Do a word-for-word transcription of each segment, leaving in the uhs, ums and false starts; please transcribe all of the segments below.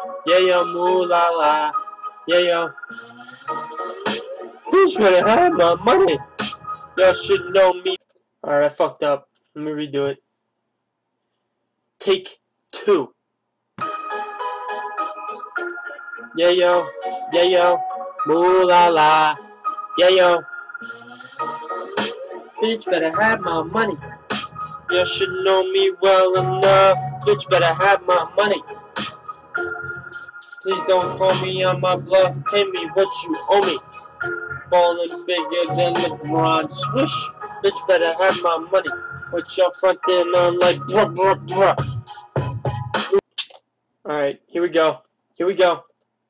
Yeah, yo, moo la la. Yeah, yo. Who's gonna have my money? Y'all should know me. Alright, I fucked up. Let me redo it. Take two. Yeah, yo. Yeah, yo. Moo la la. Yeah, yo. Bitch better have my money. You should know me well enough. Bitch better have my money. Please don't call me on my bluff. Pay me what you owe me. Ballin' bigger than LeBron. Swish. Bitch better have my money. What y'all frontin' on like bruh bruh bruh. Alright, here we go. Here we go.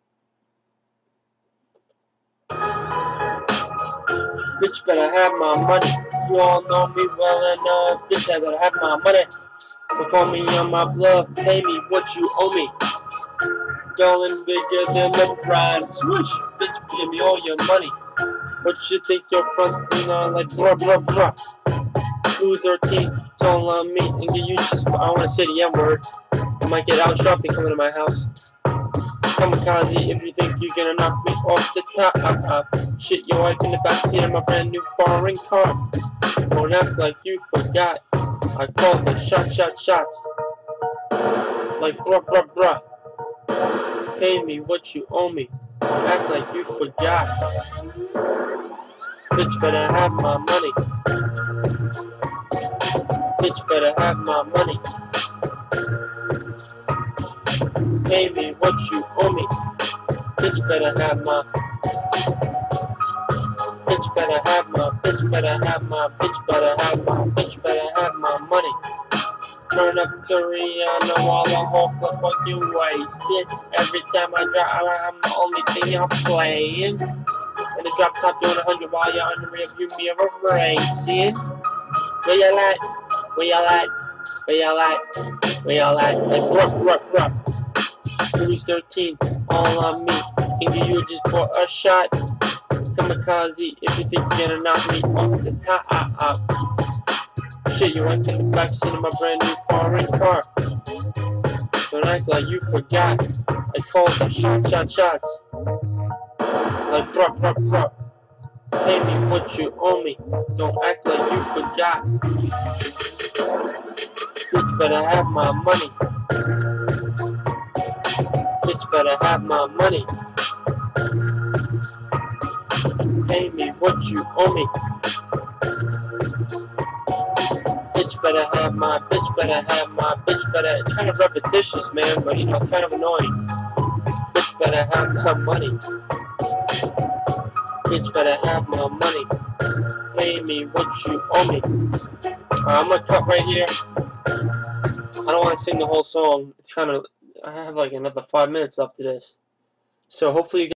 Bitch better have my money. You all know me well enough. Bitch I better have my money. Don't call me on my bluff. Pay me what you owe me. Ballin' bigger than LeBron. Swoosh, bitch, give me all your money. What you think you're frontin' on like bruh bruh bruh. two thirteen, it's all on me. And you just, I wanna say the N-word. I might get out sharp, they come into my house. Kamikaze, if you think you're gonna knock me off the top. Uh, uh, shit your wife in the backseat of my brand new foreign car. Don't act like you forgot. I called the shot, shot, shots. Like bruh bruh bruh. Pay me what you owe me. Act like you forgot. Bitch better have my money. Bitch better have my money. Pay me what you owe me. Bitch better have my. Bitch better have my. Bitch better have my. Bitch better have my. Bitch better have my money. Turn up to Rihanna while I'm hopeful fucking wasted. Every time I drive, I'm the only thing I'm playing. And the drop top doing a hundred while you're on the rear view mirror racing. Where y'all at? Where y'all at? Where y'all at? Where y'all at? Like rup rup rup. Who's thirteen? All on me. And you just bought a shot. Kamikaze, if you think you're gonna knock me off the top. Ah, ah. Shit, you went in the backseat of my brand new foreign car. Don't act like you forgot. I called the shot, shot, shots. Like bruh, bruh, bruh. Pay me what you owe me. Don't act like you forgot. Bitch better have my money. Bitch better have my money. Pay me what you owe me. Bitch better have my, bitch better have my, bitch better, it's kind of repetitious, man, but you know, it's kind of annoying. Bitch better have my money. Bitch better have my money. Pay me what you owe me. Uh, I'm gonna cut right here. I don't want to sing the whole song. It's kind of, I have like another five minutes left of this. So hopefully you guys